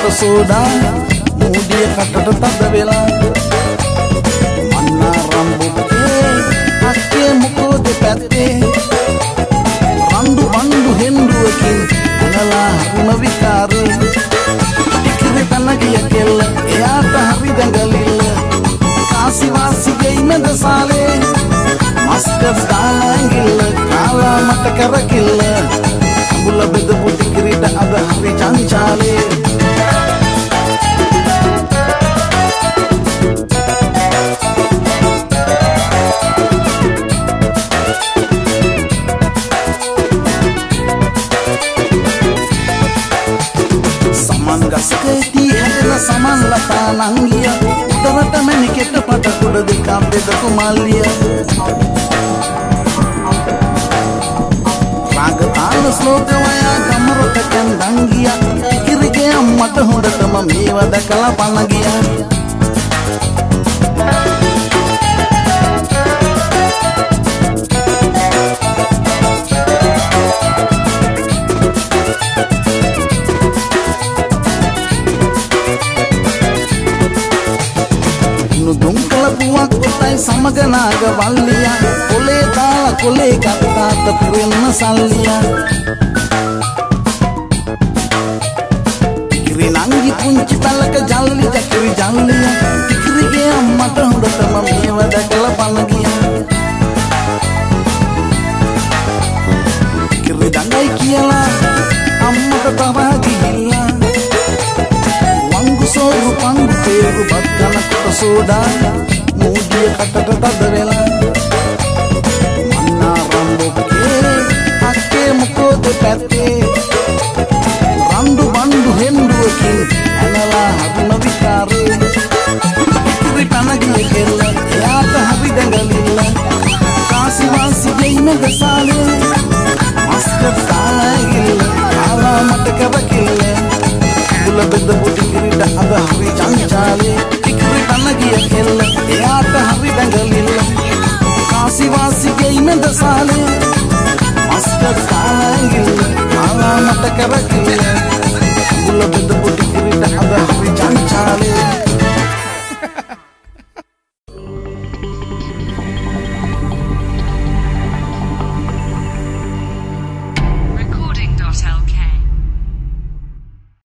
කොට සෝඩා මූඩිය කටට තද වෙලා මන්නා රම්බුකේ අක්කේ මොකෝ දෙපැත්තේ රණ්ඩු බණ්ඩු හෙන්දුවකින් අනලා හරිම විකාරේ ඉකිරි තනගිය කෙල්ල එයාට හරි දඟලිල්ල කාසි වාසි ගෙයි මැද සාලේ මස්කස් දාංගිල්ල කාලා මට කරකිල්ල අඹුල බෙදපු ටිකිරිට අද හරි චංචාලේ ගස්කේදී හැදෙන සමන් ලතා නංගිය උඩරට මැණිකෙට පට කුඩ දෙකක් බෙදපු මල්ලිය රාග තාල ශ්ලෝක වයා ගමරට කන්දංගිය ඉකිරිගේ අම්මට හොඳටම මේව දැකලා පණ ගියා සමගනාග වල්ලිය කොලේ දාලා කොලේ ගත්තාට පුරෙන්න සල්ලිය ඉකිරි නංගි පුංචි පළක ජල්ලි ජකිරි ජල්ලිය ඉකිරිගේ අම්මට හොඳටම මේව දැකලා පණ ගියා ඉකිරි දඟයි කියලා අම්මට තරහ ගිහිල්ලා වංගු සෝරු පංගු තේරු බත් කන කොට සෝඩා මූඩිය කටට තද වෙලා මන්නා රම්බුකේ අක්කේ මොකෝ දෙපැත්තේ රණ්ඩු බණ්ඩු හෙන්දුවකින් අනලා හරිම විකාරේ ඉකිරි පනගිය කෙල්ල එයාට හරි දඟලිල්ල කාසි වාසි ගෙයි මැද සාලේ මස්කත් දාංගිල්ල කාලා මට කරකිල්ල අඹුල බෙදපු ටිකිරිට අද හරි චංචාලේ ඉකිරි පනගිය කෙල්ල එයාට හරි දඟලිල්ල කාසි වාසි ගෙයි මැද සාලේ මස්කත් දාංගිල්ල කාලා මට කරකිල්ල අඹුල බෙදපු ටිකිරිට අද හරි